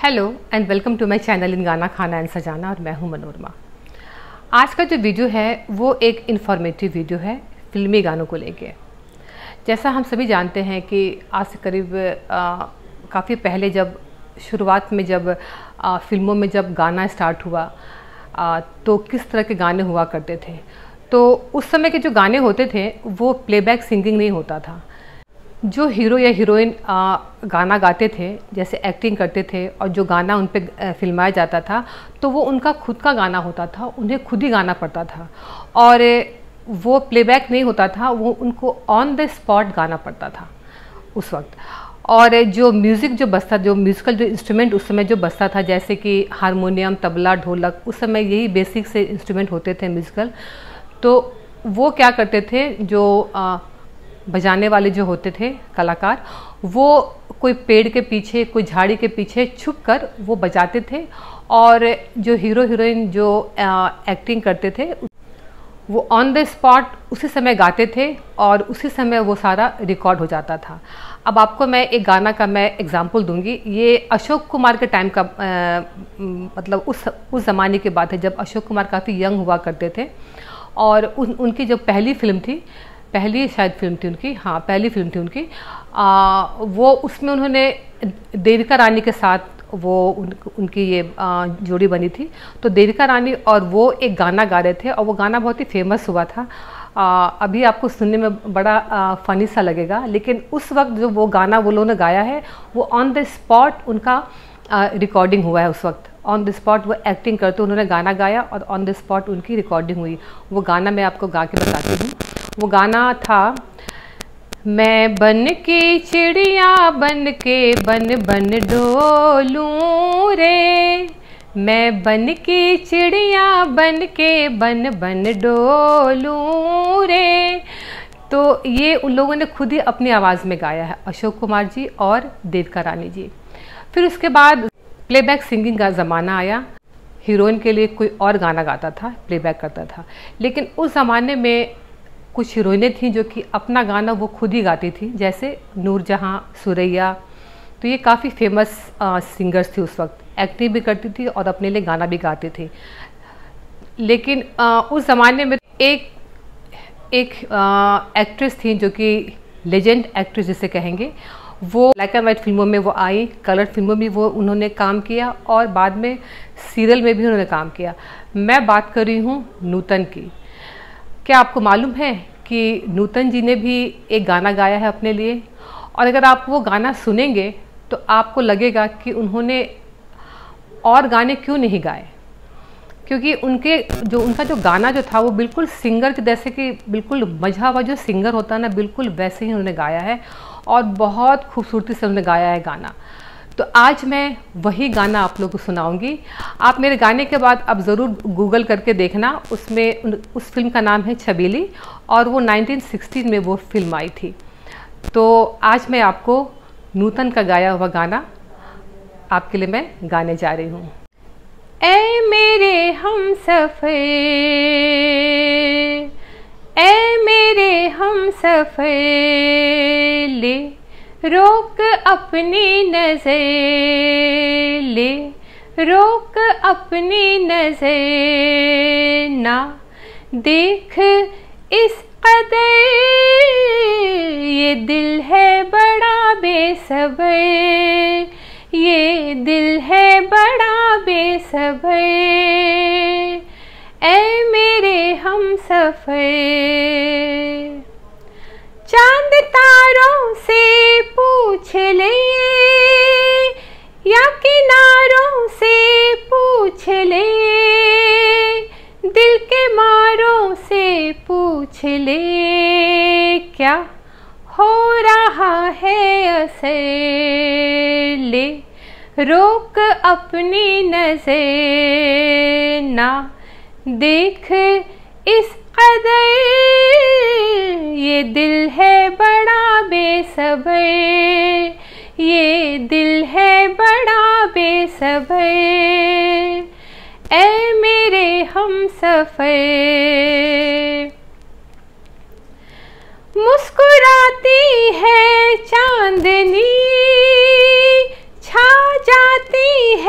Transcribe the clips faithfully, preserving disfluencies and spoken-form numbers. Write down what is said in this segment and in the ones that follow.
Hello and welcome to my channel in गाना खाना and सजाना, और मैं हूं मनोरमा। आज का जो वीडियो है वो एक इन्फॉर्मेटिव वीडियो है फिल्मी गानों को लेके। जैसा हम सभी जानते हैं कि आज से करीब काफ़ी पहले, जब शुरुआत में जब आ, फिल्मों में जब गाना स्टार्ट हुआ आ, तो किस तरह के गाने हुआ करते थे। तो उस समय के जो गाने होते थे वो प्लेबैक सिंगिंग नहीं होता था। जो हीरो या हीरोइन गाना गाते थे, जैसे एक्टिंग करते थे और जो गाना उन पर फिल्माया जाता था, तो वो उनका खुद का गाना होता था, उन्हें खुद ही गाना पड़ता था और वो प्लेबैक नहीं होता था, वो उनको ऑन द स्पॉट गाना पड़ता था उस वक्त। और जो म्यूज़िक जो बजता, जो म्यूज़िकल जो इंस्ट्रूमेंट उस समय जो बजता था, जैसे कि हारमोनियम, तबला, ढोलक, उस समय यही बेसिक से इंस्ट्रूमेंट होते थे म्यूज़िकल। तो वो क्या करते थे, जो आ, बजाने वाले जो होते थे कलाकार, वो कोई पेड़ के पीछे, कोई झाड़ी के पीछे छुप कर वो बजाते थे, और जो हीरो हीरोइन जो आ, एक्टिंग करते थे वो ऑन द स्पॉट उसी समय गाते थे और उसी समय वो सारा रिकॉर्ड हो जाता था। अब आपको मैं एक गाना का मैं एग्जांपल दूंगी। ये अशोक कुमार के टाइम का आ, मतलब उस उस ज़माने की बात है, जब अशोक कुमार काफ़ी यंग हुआ करते थे और उन, उनकी जो पहली फिल्म थी, पहली शायद फिल्म थी उनकी, हाँ पहली फिल्म थी उनकी, आ, वो उसमें उन्होंने देविका रानी के साथ वो उन, उनकी ये आ, जोड़ी बनी थी। तो देविका रानी और वो एक गाना गा रहे थे और वो गाना बहुत ही फेमस हुआ था। आ, अभी आपको सुनने में बड़ा आ, फ़नी सा लगेगा, लेकिन उस वक्त जो वो गाना वो लोगों ने गाया है वो ऑन द स्पॉट उनका रिकॉर्डिंग हुआ है। उस वक्त ऑन द स्पॉट वो एक्टिंग करते उन्होंने गाना गाया और ऑन द स्पॉट उनकी रिकॉर्डिंग हुई। वो गाना मैं आपको गा के बताती हूँ। वो गाना था, मैं बन के चिड़िया बन के बन बन डोलूं रे, मैं बन के चिड़िया बन के बन बन डोलूं रे। तो ये उन लोगों ने खुद ही अपनी आवाज़ में गाया है, अशोक कुमार जी और देविका रानी जी। फिर उसके बाद प्लेबैक सिंगिंग का ज़माना आया। हीरोइन के लिए कोई और गाना गाता था, प्लेबैक करता था। लेकिन उस ज़माने में कुछ हीरोइनें थीं जो कि अपना गाना वो खुद ही गाती थी, जैसे नूरजहां, सुरैया। तो ये काफ़ी फेमस सिंगर्स थी उस वक्त, एक्टिंग भी करती थी और अपने लिए गाना भी गाती थी। लेकिन आ, उस ज़माने में एक एक एक्ट्रेस थी जो कि लेजेंड एक्ट्रेस जिसे कहेंगे, वो ब्लैक एंड वाइट फिल्मों में वो आई, कलर फिल्मों में वो उन्होंने काम किया और बाद में सीरियल में भी उन्होंने काम किया। मैं बात कर रही हूँ नूतन की। क्या आपको मालूम है कि नूतन जी ने भी एक गाना गाया है अपने लिए? और अगर आप वो गाना सुनेंगे तो आपको लगेगा कि उन्होंने और गाने क्यों नहीं गाए, क्योंकि उनके जो उनका जो गाना जो था वो बिल्कुल सिंगर के जैसे कि बिल्कुल मजा हुआ जो सिंगर होता है ना, बिल्कुल वैसे ही उन्होंने गाया है और बहुत खूबसूरती से उन्होंने गाया है गाना। तो आज मैं वही गाना आप लोगों को सुनाऊंगी। आप मेरे गाने के बाद अब ज़रूर गूगल करके देखना, उसमें उस फिल्म का नाम है छबीली और वो नाइनटीन सिक्सटीन में वो फिल्म आई थी। तो आज मैं आपको नूतन का गाया हुआ गाना आपके लिए मैं गाने जा रही हूँ। ऐ मेरे हमसफ़र, ऐ मेरे हमसफ़र, ले रोक अपनी नज़र, ले रोक अपनी नज़र, ना देख इस कदर, ये दिल है बड़ा बेसब्र, ये दिल है बड़ा बेसब्र। ऐ मेरे हमसफ़र, चांद तारों से पूछ ले या किनारों से पूछ ले, दिल के मारों से पूछ ले, क्या हो रहा है असर, ले रोक अपनी नज़र, ना देख इस कदर, ये दिल है बड़ा बेसब्र, ये दिल है बड़ा बेसब्र। ऐ मेरे हमसफ़र, मुस्कुराती है चांदनी, छा जाती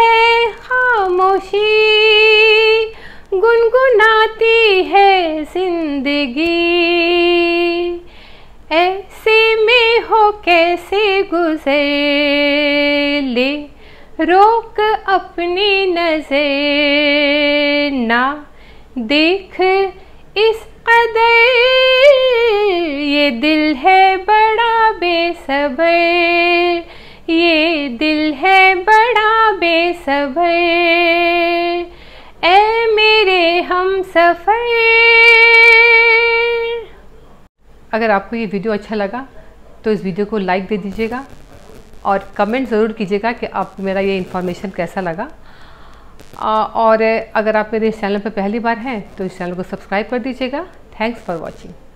गुजर ले, रोक अपनी नजर ना देख इस कदर, ये दिल है बड़ा बेसब्र, ये दिल है बड़ा बेसब्र, ऐ मेरे हम सफ़र। अगर आपको ये वीडियो अच्छा लगा तो इस वीडियो को लाइक दे दीजिएगा और कमेंट ज़रूर कीजिएगा कि आपको मेरा ये इन्फॉर्मेशन कैसा लगा। और अगर आप मेरे इस चैनल पर पहली बार हैं तो इस चैनल को सब्सक्राइब कर दीजिएगा। Thanks for watching.